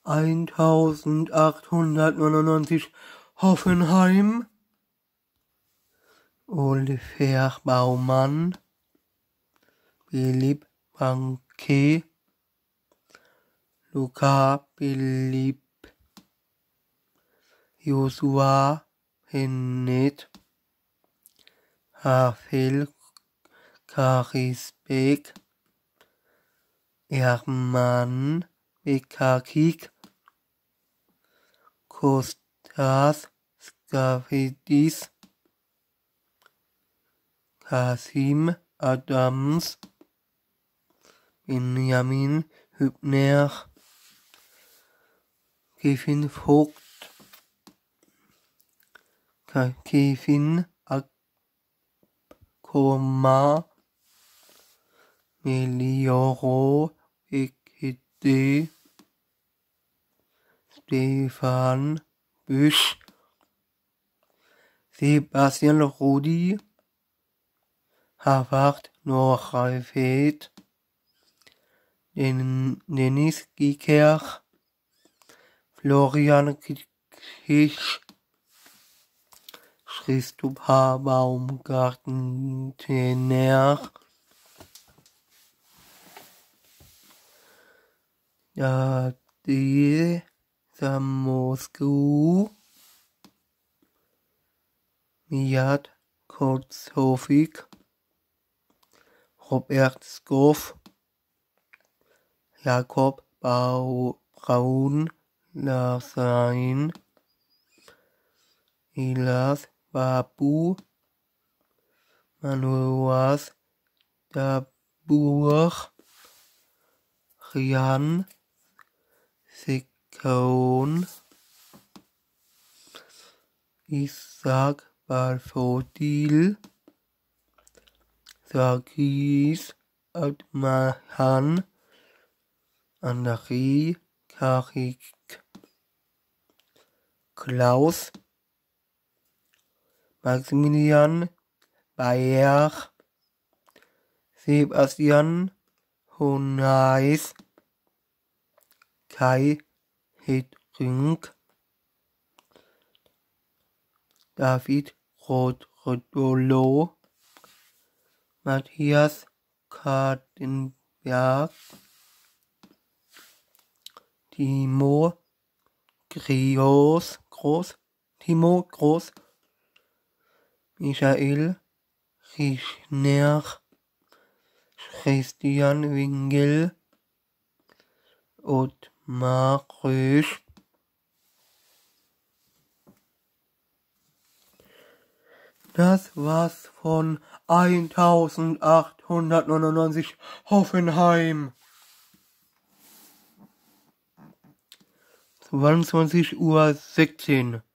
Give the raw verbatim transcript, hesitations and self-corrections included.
eintausendachthundertneunundneunzig Hoffenheim, Oliver Baumann, Philipp Banke, Luca Philipp, Joshua Hennet, Havel Karisbeck, Hermann Bekakik, Kostas Skafidis, Kasim Adams, Benjamin Hübner, Kevin Vogt, Kevin Akoma, Melioro Ekede, Stefan Büsch, Sebastian Rudi, Havard Norreifeld, Dennis Giker, Florian Kisch, Christopher Baumgartner, Dadi Samosku, Mijat Kotzhoffik, Robert Skoff, Jakob Braun, Larsain, Ilas Babu, Manuas Dabur, Rian Sekon, Isaac Balfodil, Sarkis Admahan, André Karik, Klaus, Maximilian Bayer, Sebastian Honais, Kai Hedring, David Rodolo, Matthias Kartenberg, Timo Groß, Groß, Timo Groß, Michael Rischner, Christian Wingel, Ottmar Rösch, das war's von eintausendachthundertneunundneunzig Hoffenheim. zweiundzwanzig Uhr sechzehn.